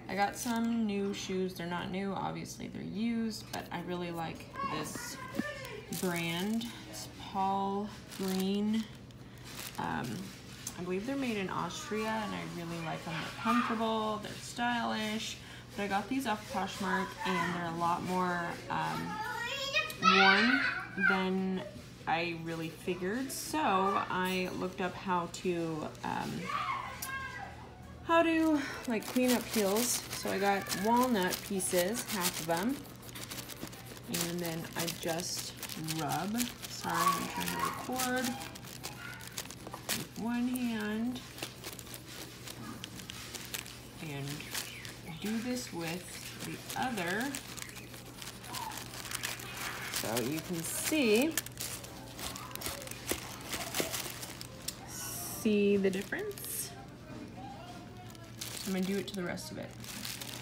I got some new shoes. They're not new, obviously they're used, but I really like this brand. It's Paul Green. I believe they're made in Austria, and I really like them. They're comfortable, they're stylish. But I got these off Poshmark, and they're a lot more worn than I really figured. So I looked up how to like clean up heels. So I got walnut pieces, half of them, and then I just rub. Sorry, I'm trying to record with one hand and do this with the other, so you can see the difference. I'm gonna do it to the rest of it.